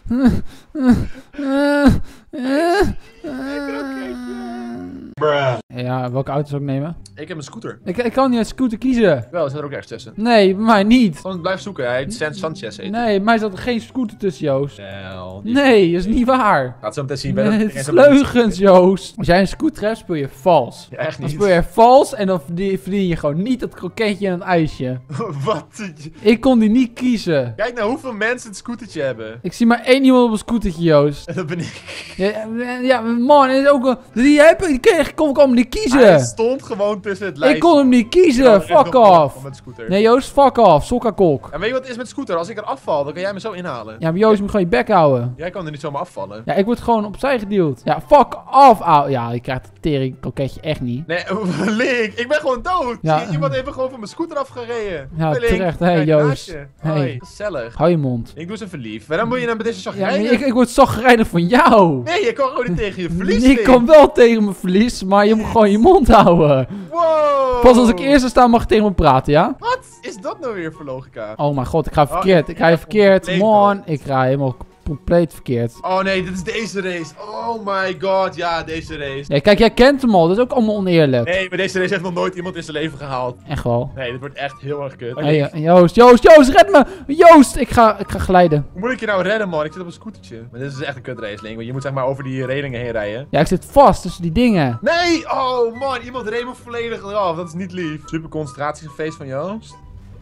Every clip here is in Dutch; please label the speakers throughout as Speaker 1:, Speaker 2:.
Speaker 1: Ja, welke auto zou ik nemen?
Speaker 2: Ik heb een scooter.
Speaker 1: Ik kan niet een scooter kiezen.
Speaker 2: Wel, er zit er ook ergens tussen.
Speaker 1: Nee, bij mij niet.
Speaker 2: Gewoon blijf zoeken. Hij heet Sanchez heet.
Speaker 1: Nee, bij mij zat er geen scooter tussen, Joost.
Speaker 2: Wel,
Speaker 1: Nee, dat is niet waar.
Speaker 2: Gaat zo meteen zien.
Speaker 1: Nee, het is leugens, Joost. Als jij een scooter hebt, speel je vals.
Speaker 2: Ja, echt
Speaker 1: Dan
Speaker 2: niet.
Speaker 1: speel je vals en dan verdien je gewoon niet dat kroketje en het ijsje.
Speaker 2: Wat?
Speaker 1: Ik kon die niet kiezen.
Speaker 2: Kijk nou hoeveel mensen het scootertje hebben.
Speaker 1: Ik zie maar één iemand op een scootertje, Joost.
Speaker 2: En dat ben ik.
Speaker 1: Ja, man, is ook wel... Die kon ik niet kiezen.
Speaker 2: Hij stond gewoon tussen het lijstje.
Speaker 1: Ik kon hem niet kiezen, fuck off.
Speaker 2: Met scooter.
Speaker 1: Nee, Joost, fuck off, sokkakok.
Speaker 2: En weet je wat het is met scooter? Als ik er afval, dan kan jij me zo inhalen.
Speaker 1: Ja, maar Joost, je moet gewoon je bek houden.
Speaker 2: Jij kan er niet zomaar afvallen.
Speaker 1: Ja, ik word gewoon opzij geduwd. Ja, fuck off, ouwe. Ja, je krijgt het tering kroketje echt niet.
Speaker 2: Nee, Link, ik ben gewoon dood.
Speaker 1: Ja.
Speaker 2: Iemand heeft gewoon van mijn scooter afgereden.
Speaker 1: Ja,
Speaker 2: Hey, Link,
Speaker 1: terecht. Hey,
Speaker 2: kijk,
Speaker 1: Joost.
Speaker 2: naast je.
Speaker 1: Hey.
Speaker 2: Hoi, gezellig.
Speaker 1: Hou je mond.
Speaker 2: Ik doe ze verliefd. Waarom moet je nou met deze
Speaker 1: Ja,
Speaker 2: chagrijnig?
Speaker 1: maar ik word zagrijnig van jou.
Speaker 2: Nee, je kan gewoon niet tegen je verlies.
Speaker 1: Ik kan wel tegen mijn verlies, maar je moet gewoon je mond houden.
Speaker 2: Wow.
Speaker 1: Pas als ik eerst sta mag je tegen me praten, ja?
Speaker 2: Wat is dat nou weer voor logica?
Speaker 1: Oh mijn god, ik ga verkeerd. Ik ga verkeerd.
Speaker 2: compleet
Speaker 1: Man,
Speaker 2: dood.
Speaker 1: ik ga helemaal compleet verkeerd.
Speaker 2: Oh nee, dit is deze race. Oh my god, ja, deze race.
Speaker 1: Ja, kijk, jij kent hem al. Dat is ook allemaal oneerlijk.
Speaker 2: Nee, maar deze race heeft nog nooit iemand in zijn leven gehaald.
Speaker 1: Echt wel.
Speaker 2: Nee, dit wordt echt heel erg kut.
Speaker 1: Hey, Joost, red me! Joost, ik ga glijden.
Speaker 2: Hoe moet ik je nou redden, man? Ik zit op een scootertje. Maar dit is echt een kut race, Link. Want je moet zeg maar over die relingen heen rijden.
Speaker 1: Ja, ik zit vast tussen die dingen.
Speaker 2: Nee! Oh man, iemand reed me volledig eraf. Dat is niet lief. Super concentratiefeest van Joost.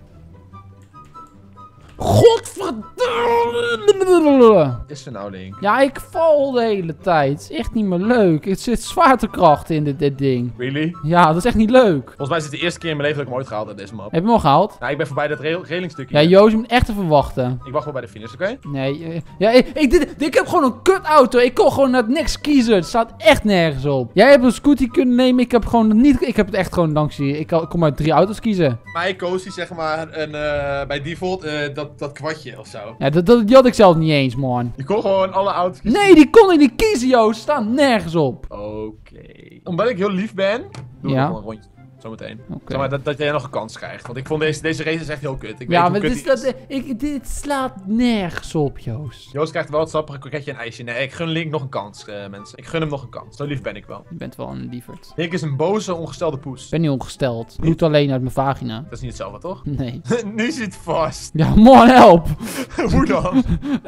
Speaker 1: Godverdomme!
Speaker 2: Is er nou, Link?
Speaker 1: Ja, ik val de hele tijd. Het is echt niet meer leuk. Er zit zwaartekracht in dit ding.
Speaker 2: Really?
Speaker 1: Ja, dat is echt niet leuk.
Speaker 2: Volgens mij is het de eerste keer in mijn leven dat ik hem ooit gehaald heb, deze map.
Speaker 1: Heb je hem al gehaald?
Speaker 2: Nou, ik ben voorbij dat relingstukje.
Speaker 1: Ja, Joost, je moet echt even wachten.
Speaker 2: Ik wacht wel bij de finish, oké?
Speaker 1: Nee, ja, ik heb gewoon een kutauto. Ik kon gewoon net niks kiezen. Het staat echt nergens op. Jij hebt een scooter kunnen nemen. Ik heb gewoon niet. Ik heb het echt gewoon dankzij. Ik kon uit 3 auto's kiezen.
Speaker 2: Maar ik koos die zeg maar bij default dat kwartje of zo.
Speaker 1: Ja, die had ik zelf niet eens, man.
Speaker 2: Je kon gewoon alle auto's kiezen.
Speaker 1: Nee, die kon ik niet kiezen, Joost. Staan nergens op.
Speaker 2: Oké. Omdat ik heel lief ben, doe ik
Speaker 1: Ja.
Speaker 2: gewoon een rondje. Zometeen.
Speaker 1: Oké.
Speaker 2: Zeg maar dat jij nog een kans krijgt. Want ik vond deze race is echt heel kut. Ik
Speaker 1: Ja,
Speaker 2: weet
Speaker 1: maar
Speaker 2: hoe
Speaker 1: dit,
Speaker 2: kut die is.
Speaker 1: dit slaat nergens op, Joost.
Speaker 2: Joost krijgt wel het sappige kroketje en ijsje. Nee, ik gun Link nog een kans, mensen. Ik gun hem nog een kans. Zo lief ben ik wel.
Speaker 1: Je bent wel een lieverd.
Speaker 2: Link is een boze, ongestelde poes.
Speaker 1: Ik ben niet ongesteld. Bloed alleen uit mijn vagina.
Speaker 2: Dat is niet hetzelfde, toch?
Speaker 1: Nee.
Speaker 2: Nu zit vast.
Speaker 1: Ja, man, help!
Speaker 2: Hoe dan?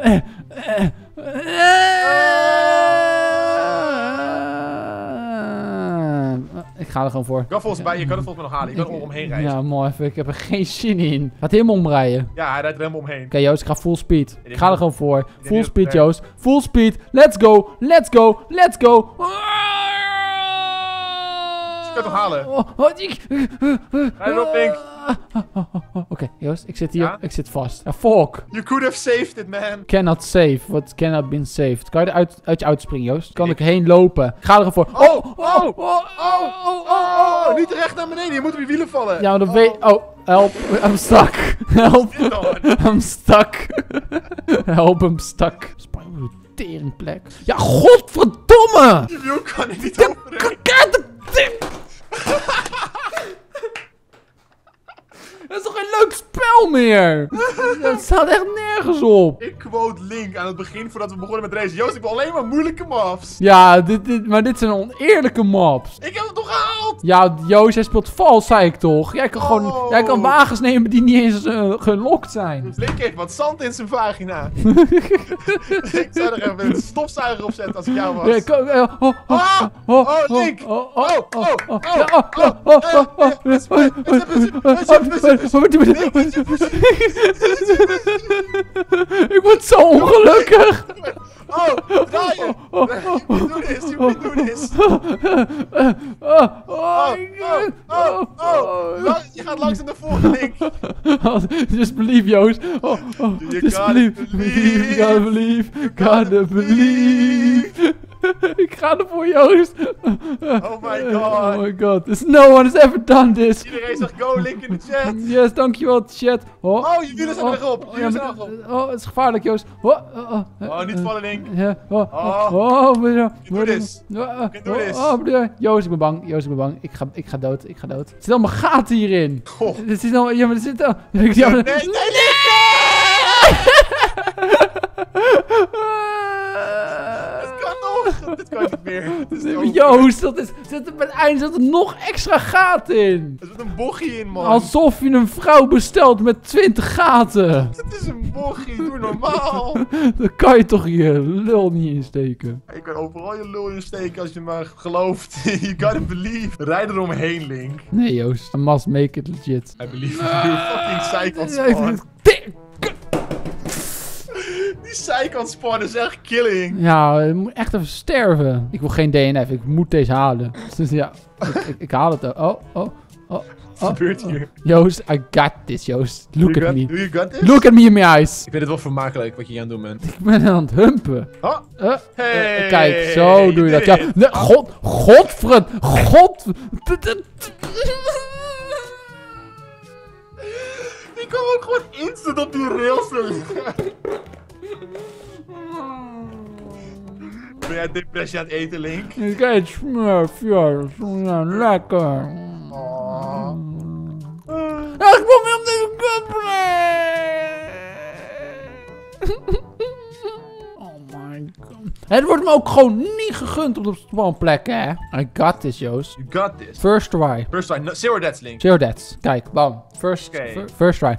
Speaker 1: Ik ga er gewoon voor.
Speaker 2: Je kan volgens mij nog halen. Je kan er omheen rijden.
Speaker 1: Ja, mooi. Ik heb er geen zin in. Gaat helemaal omrijden.
Speaker 2: Ja, hij rijdt er helemaal omheen.
Speaker 1: Oké, Joost, ik ga full speed. Ik ga er gewoon voor.
Speaker 2: niet
Speaker 1: Full
Speaker 2: dat
Speaker 1: speed,
Speaker 2: het
Speaker 1: Joost. Full speed. Let's go. Let's go. Let's go.
Speaker 2: Je kan het nog halen.
Speaker 1: Ga
Speaker 2: erop, Link.
Speaker 1: Oké, Joost, ik zit hier.
Speaker 2: Ja?
Speaker 1: Ik zit vast. Ja, fuck.
Speaker 2: You could have saved it, man.
Speaker 1: Cannot save. What cannot been saved. Kan je uit je auto springen, Joost? Kan ik heen lopen? Ik ga er gewoon voor.
Speaker 2: Oh, niet recht naar beneden. Je moet op je wielen vallen.
Speaker 1: Ja, maar dan weet... Oh, help. I'm stuck. Help. I'm stuck. Help, I'm stuck. Spanje, teringplek. Ja, godverdomme!
Speaker 2: Die wiel kan ik niet overheen.
Speaker 1: Dat is toch geen leuk spel meer? Dat staat echt nergens op.
Speaker 2: Ik quote Link aan het begin voordat we begonnen met racen. Joost, ik wil alleen maar moeilijke maps.
Speaker 1: Ja, maar dit zijn oneerlijke maps.
Speaker 2: Ik heb het toch gehaald?
Speaker 1: Ja, Joost, jij speelt vals, zei ik toch? Jij kan gewoon... Jij kan wagens nemen die niet eens gelokt zijn.
Speaker 2: Link heeft wat zand in zijn vagina. Ik zou er even een stofzuiger op zetten als ik jou was. Link!
Speaker 1: Ik word zo ongelukkig.
Speaker 2: Draai je! You can do this. Je gaat langs in de volgende, Link.
Speaker 1: Just believe, Joost. Just believe. Gotta believe. Ik ga ervoor, Joost.
Speaker 2: Oh my god.
Speaker 1: Oh my god. No one has ever done this.
Speaker 2: Iedereen zegt go, Link in de chat.
Speaker 1: Yes, dankjewel, chat.
Speaker 2: Oh, je wielen zijn er weg op.
Speaker 1: Oh, het is gevaarlijk, Joost.
Speaker 2: Niet vallen, Link.
Speaker 1: Doe
Speaker 2: this.
Speaker 1: Joost, ik ben bang. Ik ga dood. Er zitten allemaal gaten hierin.
Speaker 2: Goh.
Speaker 1: Er zit al... Ja, maar er zit al...
Speaker 2: Nee!
Speaker 1: Joost, zit er bij het einde zit er nog extra gaten in.
Speaker 2: Er zit een bochie in, man.
Speaker 1: Alsof je een vrouw bestelt met 20 gaten.
Speaker 2: Het is een bochie, doe normaal.
Speaker 1: Dan kan je toch je lul niet insteken.
Speaker 2: Je kan overal je lul in steken als je maar gelooft. You gotta believe. Rijd eromheen, Link.
Speaker 1: Nee, Joost. I must make it legit.
Speaker 2: I believe you fucking psycho spawn. Die psycho spawn is echt killing.
Speaker 1: Ja, je moet echt even sterven. Ik wil geen DNF. Ik moet deze halen. Dus ja, ik haal het ook. Oh.
Speaker 2: Wat gebeurt hier?
Speaker 1: Joost, I got this, Joost. Look at me.
Speaker 2: Do you got this?
Speaker 1: Look at me in my eyes.
Speaker 2: Ik vind het wel vermakelijk wat je hier aan het doen bent.
Speaker 1: Ik ben aan het humpen.
Speaker 2: Oh. Hey.
Speaker 1: Kijk, zo doe je dat. Ja, nee, godvriend.
Speaker 2: Die kwam ook gewoon instant op die rails te liggen. Ben jij depressie aan het eten, Link?
Speaker 1: Ik eet smurf, ja, lekker.
Speaker 2: Oh.
Speaker 1: Ik moet weer op deze kutplek. Oh my god. Het wordt me ook gewoon niet gegund op de spawnplek, hè. I got this, Joost.
Speaker 2: You got this.
Speaker 1: First try.
Speaker 2: First try. No, zero deaths, Link.
Speaker 1: Zero deaths. Kijk, bam. First try. First try.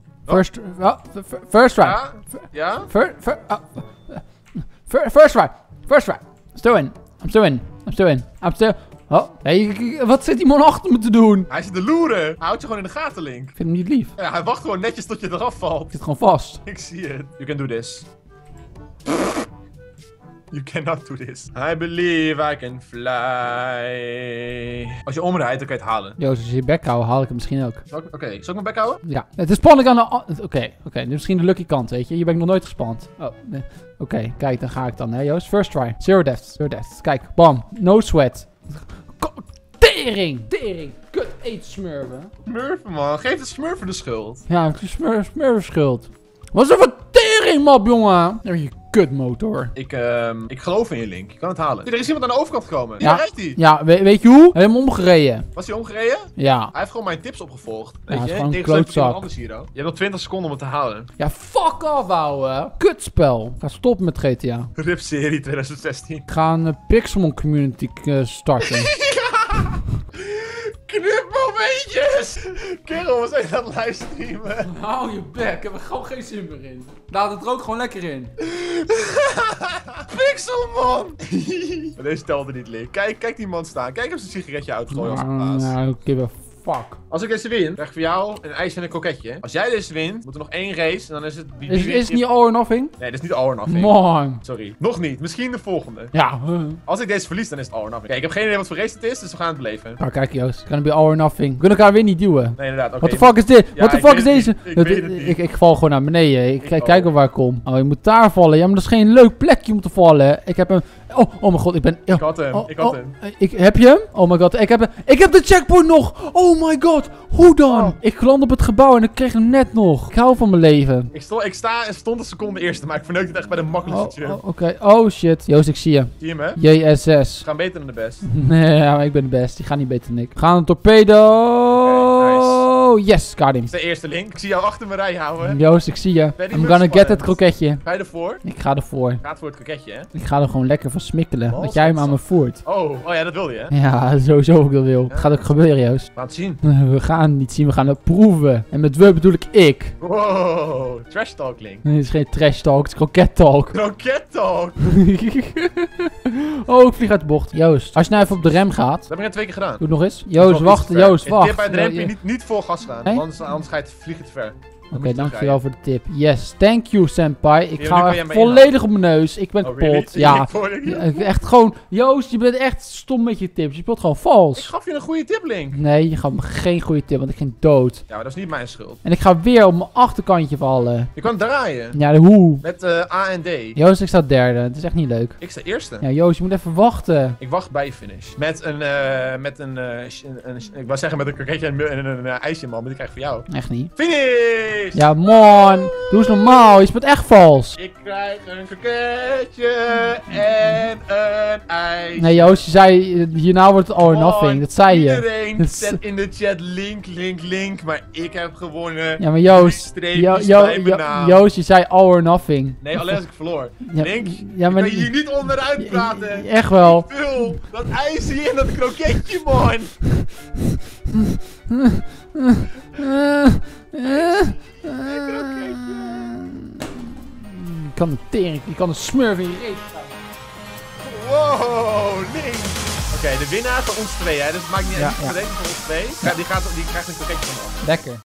Speaker 2: Ja? Ja?
Speaker 1: First try. Still in. I'm still in. Oh, hey, wat zit die man achter me te doen?
Speaker 2: Hij zit te loeren. Hij houdt je gewoon in de gaten, Link.
Speaker 1: Ik vind hem niet lief.
Speaker 2: Ja, hij wacht gewoon netjes tot je eraf valt.
Speaker 1: Ik zit gewoon vast.
Speaker 2: Ik zie het. You can do this. You cannot do this. I believe I can fly. Als je omrijdt, dan kan je het halen.
Speaker 1: Joost, als je je bek houdt, haal ik hem misschien ook.
Speaker 2: Oké, zal ik mijn bek houden?
Speaker 1: Ja, het is spanning aan de... Oké, dit is misschien de lucky kant, weet je. Hier ben ik nog nooit gespand. Oh, nee. Oké, kijk, dan ga ik dan, hè, Joost. First try. Zero deaths. Kijk, bam. No sweat. Tering. Kut, eet smurfen.
Speaker 2: Smurfen, man. Geef de smurfen de schuld.
Speaker 1: Ja, het is smurfen schuld. Wat is er voor tering, map, jongen? Dan heb je kutmotor.
Speaker 2: Ik geloof in je, Link. Je kan het halen. Er is iemand aan de overkant gekomen.
Speaker 1: Ja.
Speaker 2: Daar rijdt hij.
Speaker 1: Ja, weet je hoe? Helemaal omgereden.
Speaker 2: Was hij omgereden?
Speaker 1: Ja.
Speaker 2: Hij heeft gewoon mijn tips opgevolgd. Weet
Speaker 1: hij
Speaker 2: je?
Speaker 1: is gewoon een
Speaker 2: Tegenstelling tot
Speaker 1: klootzak.
Speaker 2: iemand anders hier, hoor. Je hebt nog 20 seconden om het te halen.
Speaker 1: Ja, fuck off, ouwe. Kutspel. Ga stoppen met GTA.
Speaker 2: RIP serie 2016.
Speaker 1: Ik ga een Pixelmon community starten.
Speaker 2: Knipmomentjes! Kerel, we zijn aan het livestreamen.
Speaker 1: Hou je bek, ik heb er gewoon geen zin meer in. Laat het er ook gewoon lekker in.
Speaker 2: Pixelmon! Maar deze telde niet, Link. Kijk die man staan. Kijk hem zijn sigaretje uitgooien als een baas.
Speaker 1: Nou, give a fuck.
Speaker 2: Als ik deze win, krijg ik voor jou een ijsje en een kroketje. Als jij deze wint, moet er nog 1 race en dan is het...
Speaker 1: Is het niet all or nothing?
Speaker 2: Nee, dit is niet all or nothing.
Speaker 1: Man.
Speaker 2: Sorry. Nog niet. Misschien de volgende.
Speaker 1: Ja.
Speaker 2: Als ik deze verlies, dan is het all or nothing. Kijk, ik heb geen idee wat voor race het is, dus we gaan het beleven.
Speaker 1: Nou, kijk Joost. Kan het be all or nothing. We kunnen elkaar weer niet duwen.
Speaker 2: Nee, inderdaad. Oké.
Speaker 1: What the fuck is dit?
Speaker 2: Ja,
Speaker 1: What the
Speaker 2: ik
Speaker 1: fuck
Speaker 2: weet
Speaker 1: is
Speaker 2: het
Speaker 1: deze?
Speaker 2: niet. Ik weet het niet.
Speaker 1: Ik val gewoon naar beneden. Ik ga
Speaker 2: ook.
Speaker 1: kijken waar ik kom. Oh, je moet daar vallen. Ja, maar dat is geen leuk plekje om te vallen. Ik heb hem... Oh mijn god, ik ben...
Speaker 2: Ik had hem. Ik had hem.
Speaker 1: Heb je hem? Oh my god, ik heb de checkpoint nog! Oh my god, hoe dan?
Speaker 2: Oh.
Speaker 1: Ik land op het gebouw en ik kreeg hem net nog. Ik hou van mijn leven.
Speaker 2: Ik stond een seconde eerste, maar ik verneuk het echt bij de makkelijkste jump.
Speaker 1: Oké. Oh shit. Joost, ik zie je.
Speaker 2: Zie je hem, hè?
Speaker 1: JSS.
Speaker 2: We gaan beter dan de best.
Speaker 1: Nee, ja, maar ik ben de best. Die gaat niet beter dan ik. We gaan een torpedo.
Speaker 2: Oké,
Speaker 1: Yes, got him.
Speaker 2: Dat is de eerste, Link. Ik zie jou achter mijn rij houden.
Speaker 1: Joost, ik zie je.
Speaker 2: Very
Speaker 1: I'm
Speaker 2: much
Speaker 1: gonna get
Speaker 2: fun.
Speaker 1: het kroketje.
Speaker 2: Ga je ervoor?
Speaker 1: Ik ga ervoor.
Speaker 2: Gaat voor het kroketje, hè?
Speaker 1: Ik ga er gewoon lekker van smikkelen.
Speaker 2: Oh,
Speaker 1: dat jij hem aan me voert.
Speaker 2: Oh ja, dat wil je, hè?
Speaker 1: Ja, sowieso ook dat wil. Het gaat ook gebeuren, Joost.
Speaker 2: Laat zien.
Speaker 1: We gaan niet zien, we gaan het proeven. En met we bedoel ik.
Speaker 2: Wow, trash talk, Link.
Speaker 1: Nee, het is geen trash talk, het is kroket talk.
Speaker 2: Kroket talk.
Speaker 1: Oh, ik vlieg uit de bocht. Joost, als je nou even op de rem gaat.
Speaker 2: Dat heb ik net 2 keer gedaan.
Speaker 1: Doe het nog eens. Joost, wacht. Joost, wacht.
Speaker 2: Tip bij het rempje, niet vol gas gaan.
Speaker 1: Nee?
Speaker 2: Anders ga je vliegen te ver.
Speaker 1: Oké, dankjewel voor de tip. Yes, thank you, senpai. Ik
Speaker 2: Hier, nu
Speaker 1: ga
Speaker 2: kan je
Speaker 1: echt
Speaker 2: hem
Speaker 1: volledig op mijn neus. Ik ben
Speaker 2: Oh, really?
Speaker 1: kapot. Ja.
Speaker 2: Ik hoor het.
Speaker 1: Ja, echt gewoon... Joost, je bent echt stom met je tips. Je speelt gewoon
Speaker 2: Ik
Speaker 1: vals.
Speaker 2: gaf je een goede tip, Link.
Speaker 1: Nee, je gaf me geen goede tip, want ik ging dood.
Speaker 2: Ja, maar dat is niet mijn schuld.
Speaker 1: En ik ga weer op mijn achterkantje vallen.
Speaker 2: Je kan draaien.
Speaker 1: Ja, de hoe.
Speaker 2: Met A en D.
Speaker 1: Joost, ik sta derde. Het is echt niet leuk.
Speaker 2: Ik sta eerste.
Speaker 1: Ja, Joost, je moet even wachten.
Speaker 2: Ik wacht bij je finish. Ik wou zeggen met een kroketje en een ijsje, man, maar die krijg ik voor jou.
Speaker 1: Echt niet.
Speaker 2: Finish! is.
Speaker 1: Ja, man. Doe eens normaal. Je speelt echt vals.
Speaker 2: Ik krijg een kroketje en een ijs.
Speaker 1: Nee, Joost, je zei hierna wordt het all or nothing. Dat zei je.
Speaker 2: Iedereen zet in de chat link, maar ik heb gewonnen.
Speaker 1: Ja, maar Joost.
Speaker 2: Streepjes bij mijn naam.
Speaker 1: Joost, je zei all or nothing.
Speaker 2: Nee, alleen als ik verloor.
Speaker 1: Ja,
Speaker 2: Link,
Speaker 1: ja, maar
Speaker 2: ik kan je hier niet onderuit praten.
Speaker 1: echt wel.
Speaker 2: Ik wil dat ijs hier en dat kroketje, man.
Speaker 1: Je kan een smurf in je reet.
Speaker 2: Wow, Link. Oké, de winnaar van ons twee, hè. Dus het maakt niet uit wie
Speaker 1: Ja.
Speaker 2: van ons twee. Die krijgt een kroketje van ons.
Speaker 1: Lekker.